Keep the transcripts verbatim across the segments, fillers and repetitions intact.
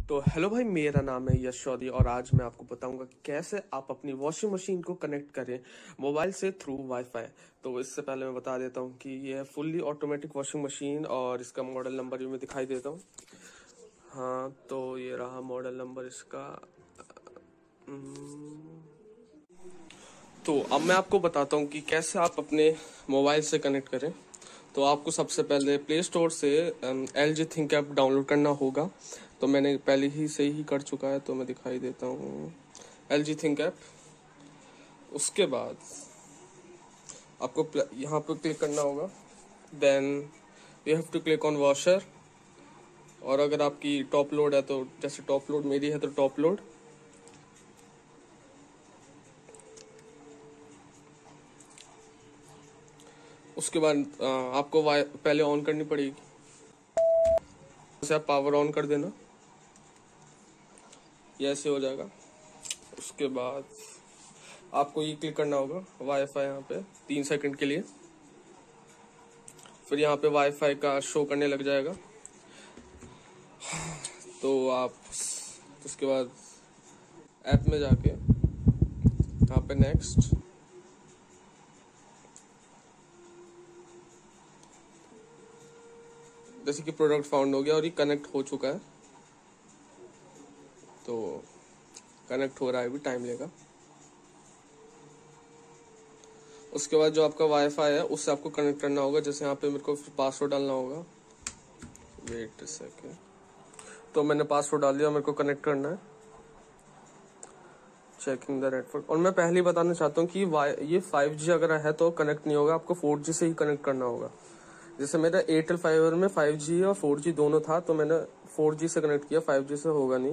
तो हेलो भाई, मेरा नाम है यश चौधरी और आज मैं आपको बताऊंगा कि कैसे आप अपनी वॉशिंग मशीन को कनेक्ट करें मोबाइल से थ्रू वाईफाई। तो इससे पहले मैं बता देता हूं कि ये है फुल्ली ऑटोमेटिक वॉशिंग मशीन और इसका मॉडल नंबर भी मैं दिखाई देता हूं। हाँ, तो ये रहा मॉडल नंबर इसका। तो अब मैं आपको बताता हूँ कि कैसे आप अपने मोबाइल से कनेक्ट करें। तो आपको सबसे पहले प्ले स्टोर से L G ThinQ app download करना होगा। तो मैंने पहले ही से ही कर चुका है, तो मैं दिखाई देता हूँ एल जी थिंक ऐप। उसके बाद आपको यहाँ पर क्लिक करना होगा, then you have to click on washer. और अगर आपकी टॉप लोड है तो जैसे टॉप लोड मेरी है तो टॉप लोड। उसके बाद आपको पहले ऑन करनी पड़ेगी, जैसे आप पावर ऑन कर देना, ये ऐसे हो जाएगा। उसके बाद आपको ये क्लिक करना होगा वाईफाई यहाँ पे तीन सेकंड के लिए। फिर यहाँ पे वाईफाई का शो करने लग जाएगा। तो आप उसके बाद ऐप में जाके यहाँ पे नेक्स्ट, जैसे कि प्रोडक्ट फाउंड हो गया और ये कनेक्ट हो चुका है। तो कनेक्ट हो रहा है, भी टाइम लेगा। उसके बाद जो आपका वाईफाई है उससे आपको कनेक्ट करना होगा। जैसे यहाँ पे मेरे को पासवर्ड डालना होगा, वेट सेकेंड। तो मैंने पासवर्ड डाल दिया, मेरे को कनेक्ट करना है। Checking the network. और मैं पहले ही बताना चाहता हूँ कि ये फाइव जी अगर है तो कनेक्ट नहीं होगा, आपको फोर जी से ही कनेक्ट करना होगा। जैसे मेरा एयरटेल फाइबर में फाइव जी और फोर जी दोनों था, तो मैंने फोर जी से कनेक्ट किया, फाइव जी से होगा नहीं।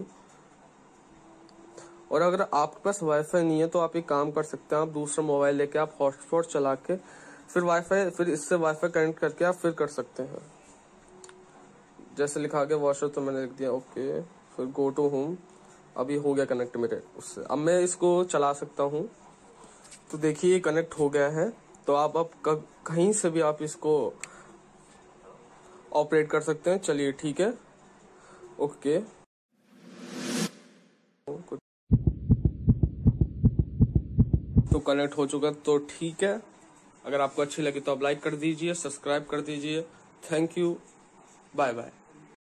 और अगर आपके पास वाईफाई नहीं है तो आप एक काम कर सकते हैं, आप दूसरा मोबाइल लेके आप हॉटस्पॉट चला के फिर वाईफाई फिर इससे वाईफाई कनेक्ट करके आप फिर कर सकते हैं। जैसे लिखा गया वॉशर, तो मैंने लिख दिया ओके। फिर गो टू होम, अभी हो गया कनेक्ट मेरे उससे। अब मैं इसको चला सकता हूँ। तो देखिए कनेक्ट हो गया है। तो आप अब कहीं से भी आप इसको ऑपरेट कर सकते हैं। चलिए ठीक है, ओके। तो कनेक्ट हो चुका, तो ठीक है। अगर आपको अच्छी लगी तो आप लाइक कर दीजिए, सब्सक्राइब कर दीजिए। Thank you, bye bye.